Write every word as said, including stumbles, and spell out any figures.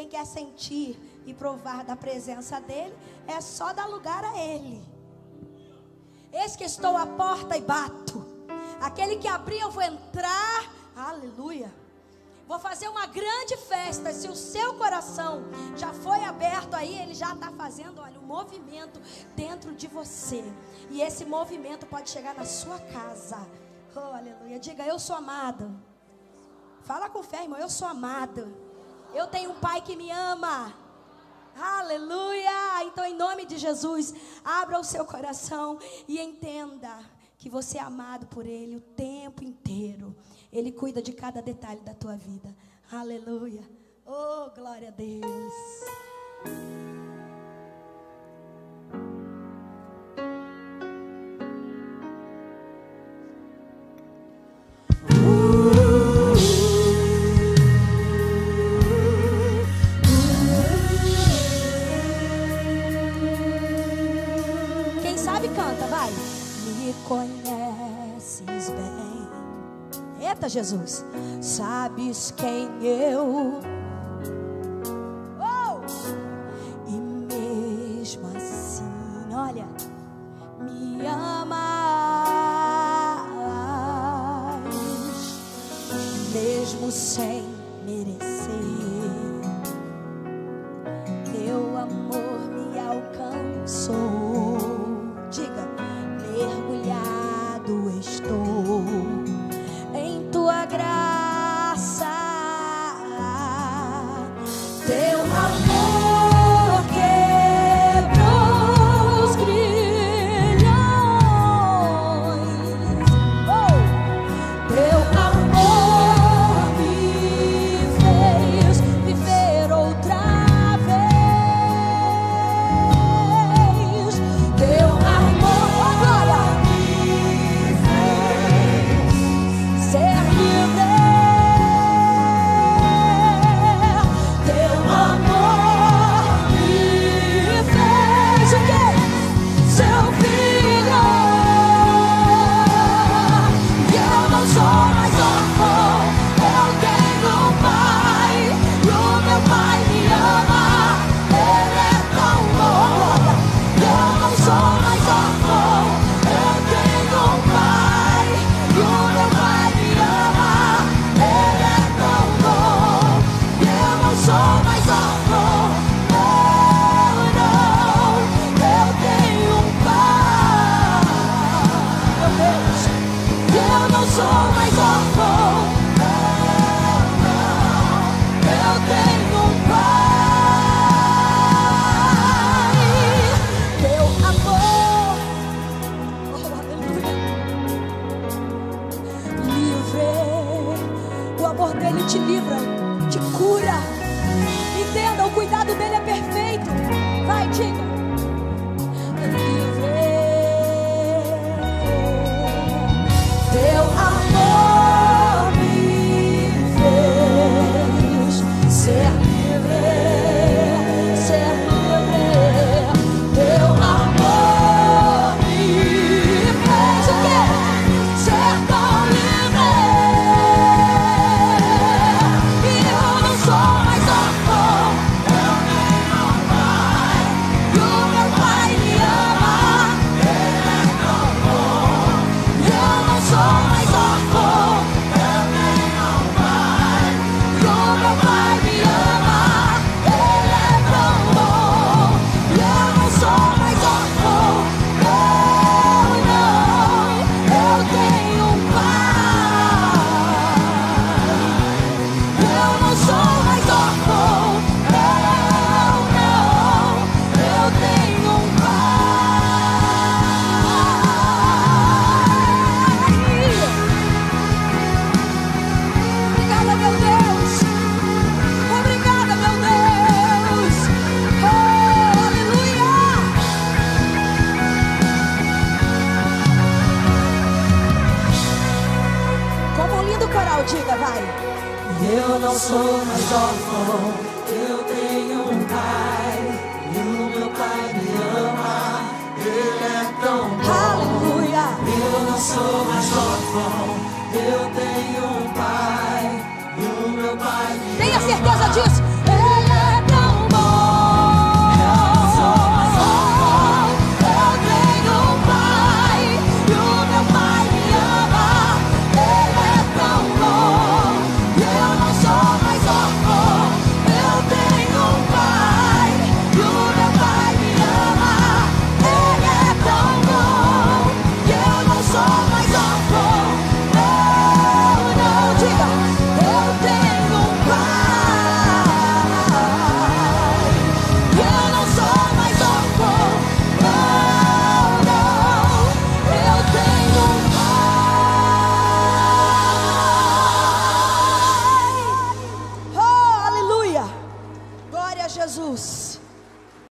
Quem quer sentir e provar da presença dele, é só dar lugar a ele. Eis que estou à porta e bato. Aquele que abrir, eu vou entrar. Aleluia. Vou fazer uma grande festa. Se o seu coração já foi aberto aí, ele já está fazendo, olha, um movimento dentro de você. E esse movimento pode chegar na sua casa. Oh, aleluia. Diga, eu sou amado. Fala com fé, irmão, eu sou amado. Eu tenho um pai que me ama. Aleluia. Então, em nome de Jesus, abra o seu coração e entenda que você é amado por ele o tempo inteiro. Ele cuida de cada detalhe da tua vida. Aleluia. Oh, glória a Deus. Quem sabe canta, vai. Me conheces bem. Eita, Jesus. Sabes quem eu. Oh! E mesmo assim, olha, me amas, mesmo sem merecer. Teu amor me alcançou. Diga, mergulhado estou em tua graça. Teu amor quebrou os grilhões. Oh! Teu amor me fez viver outra vez. Teu amor, oh glória, ser livre. Teu amor me fez o quê? Seu filho. E eu não sou mais órfão, eu tenho um pai, e o meu pai me ama, ele é tão bom. Eu não sou mais órfão, eu tenho um pai, e o meu pai me ama, ele é tão bom. Eu não sou mais órfão, não, não, eu tenho um pai. Meu Deus, eu não sou mais órfão, não, não, eu tenho um pai. Teu amor, oh aleluia, livre. O amor dele te livra, te cura. Entenda, o cuidado dele é perfeito. Vai, diga. Livre. Teu amor me fez ser livre, ser livre. Teu amor me fez o quê? Ser tão livre. E eu não sou mais órfão, eu tenho um pai, e o meu pai me ama, ele é tão bom. E eu não sou mais órfão, eu tenho um pai, e o meu pai me ama, ele é tão bom. E eu não sou mais órfão, não, não, eu tenho um pai. Eu não sou mais órfão, não, não, eu tenho um pai. Obrigada, meu Deus. Obrigada, meu Deus. Oh, aleluia. Como um lindo coral, diga, vai. Eu não sou mais órfão,